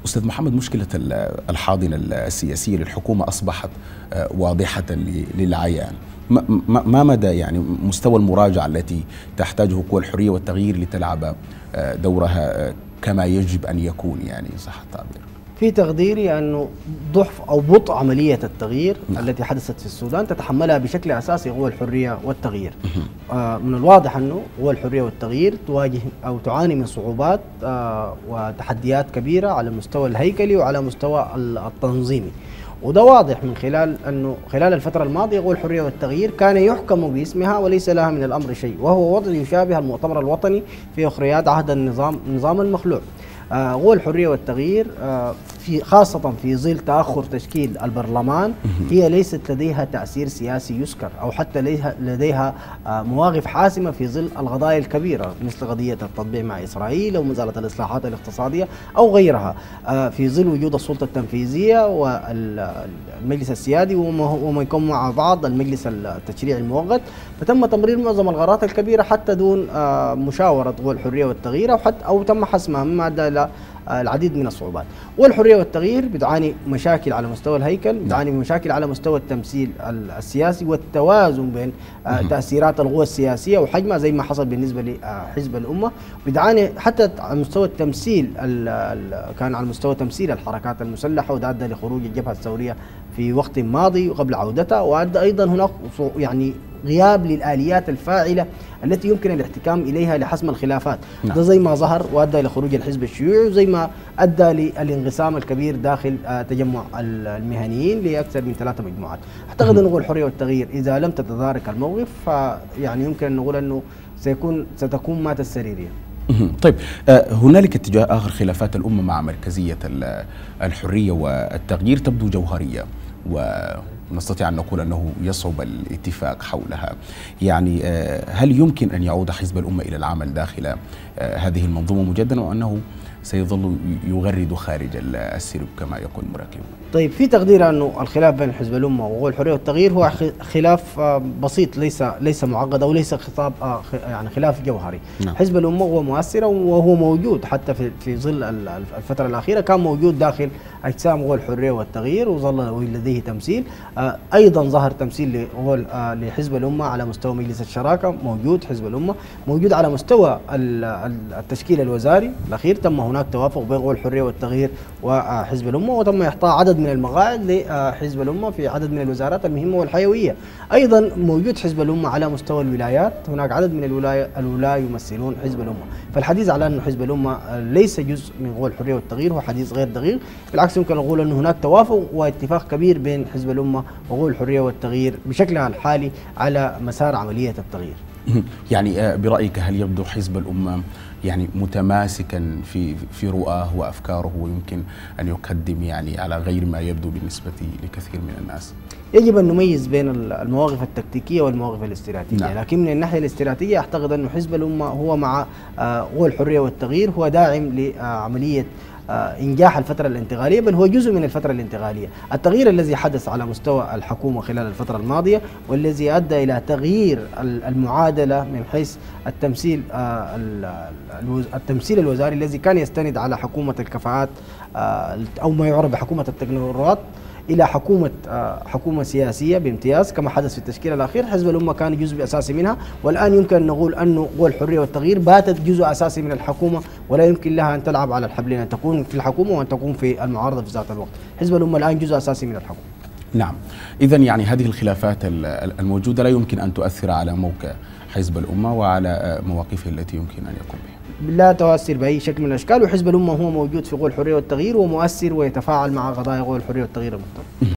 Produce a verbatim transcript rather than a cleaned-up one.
أستاذ محمد، مشكلة الحاضنة السياسية للحكومة أصبحت واضحة للعيان. ما مدى يعني مستوى المراجعة التي تحتاجه قوى الحرية والتغيير لتلعب دورها كما يجب أن يكون، يعني صح التعبير؟ في تقديري أنه ضعف أو بطء عملية التغيير نعم. التي حدثت في السودان تتحملها بشكل أساسي قوى الحرية والتغيير. آه من الواضح أنه قوى الحرية والتغيير تواجه أو تعاني من صعوبات آه وتحديات كبيرة على المستوى الهيكلي وعلى مستوى التنظيمي، وده واضح من خلال أنه خلال الفترة الماضية قوى الحرية والتغيير كان يحكم باسمها وليس لها من الأمر شيء، وهو وضع يشابه المؤتمر الوطني في أخريات عهد النظام نظام المخلوع. قوى الحرية والتغيير في خاصة في ظل تأخر تشكيل البرلمان هي ليست لديها تأثير سياسي يذكر أو حتى لديها مواقف حاسمة في ظل القضايا الكبيرة مثل قضية التطبيع مع إسرائيل أو مسألة الإصلاحات الاقتصادية أو غيرها، في ظل وجود السلطة التنفيذية والمجلس السيادي وما يكون مع بعض المجلس التشريعي المؤقت. فتم تمرير معظم القرارات الكبيرة حتى دون مشاورة قوى الحرية والتغيير أو حتى أو تم حسمها، مما أدى إلى العديد من الصعوبات. والحرية والتغيير بتعاني مشاكل على مستوى الهيكل، بتعاني مشاكل على مستوى التمثيل السياسي والتوازن بين تأثيرات القوى السياسية وحجمها زي ما حصل بالنسبة لحزب الأمة، بتعاني حتى على مستوى التمثيل كان على مستوى تمثيل الحركات المسلحة، وده أدى لخروج الجبهة الثورية في وقت ماضي قبل عودتها، وأدى أيضا هناك يعني غياب للآليات الفاعلة التي يمكن الاحتكام إليها لحسم الخلافات. نعم. ده زي ما ظهر وأدى إلى خروج الحزب الشيوعي، وزي ما أدى للانقسام الكبير داخل تجمع المهنيين لأكثر من ثلاثة مجموعات. أعتقد أن الحرية والتغيير إذا لم تتدارك الموقف فيعني يمكن أن نقول أنه سيكون ستكون مات السريرية. طيب، هنالك اتجاه آخر، خلافات الأمة مع مركزية الحرية والتغيير تبدو جوهرية ونستطيع أن نقول أنه يصعب الاتفاق حولها. يعني هل يمكن أن يعود حزب الأمة إلى العمل داخل هذه المنظومة مجددا، وأنه سيظل يغرد خارج السرب كما يقول المراقبون؟ طيب، في تقدير أنه الخلاف بين حزب الأمة وقوى الحرية والتغيير هو خلاف بسيط، ليس ليس معقد أو ليس خطاب يعني خلاف جوهري. نعم. حزب الأمة هو مؤثر وهو موجود حتى في في ظل الفترة الأخيرة، كان موجود داخل أجسام قوى الحرية والتغيير وظل لديه تمثيل. أيضا ظهر تمثيل لحزب الأمة على مستوى مجلس الشراكة، موجود حزب الأمة، موجود على مستوى التشكيل الوزاري الأخير، تم هناك توافق بين قوى الحرية والتغيير وحزب الأمة، وتم إعطاء عدد من المقاعد لحزب الأمة في عدد من الوزارات المهمة والحيوية. أيضا موجود حزب الأمة على مستوى الولايات، هناك عدد من الولايات الولاة يمثلون حزب الأمة. فالحديث على أن حزب الأمة ليس جزء من قوى الحرية والتغيير هو حديث غير دقيق، بالعكس يمكن نقول أن هناك توافق واتفاق كبير بين حزب الأمة وقوى الحرية والتغيير بشكلها الحالي على مسار عملية التغيير. يعني برأيك هل يبدو حزب الأمة يعني متماسكا في في رؤاه وافكاره، ويمكن ان يقدم يعني على غير ما يبدو بالنسبه لكثير من الناس؟ يجب ان نميز بين المواقف التكتيكيه والمواقف الاستراتيجيه. نعم. لكن من الناحيه الاستراتيجيه اعتقد انه حزب الامه هو مع قوى الحريه والتغيير هو داعم لعمليه إنجاح الفترة الانتقالية، بل هو جزء من الفترة الانتقالية. التغيير الذي حدث على مستوى الحكومة خلال الفترة الماضية والذي أدى إلى تغيير المعادلة من حيث التمثيل التمثيل الوزاري الذي كان يستند على حكومة الكفاءات أو ما يعرف بحكومة التكنوقراط إلى حكومة حكومة سياسية بامتياز كما حدث في التشكيل الأخير. حزب الأمة كان جزء أساسي منها، والآن يمكن أن نقول أنه قوى الحرية والتغيير باتت جزء أساسي من الحكومة، ولا يمكن لها أن تلعب على الحبلين، أن تكون في الحكومة وأن تكون في المعارضة في ذات الوقت. حزب الأمة الآن جزء أساسي من الحكومة. نعم، إذن يعني هذه الخلافات الموجودة لا يمكن أن تؤثر على موقع حزب الأمة وعلى مواقفه التي يمكن أن يقوم بها. لا تؤثر بأي شكل من الأشكال، وحزب الأمة هو موجود في قوى الحرية والتغيير ومؤثر ويتفاعل مع قضايا قوى الحرية والتغيير المختلفة.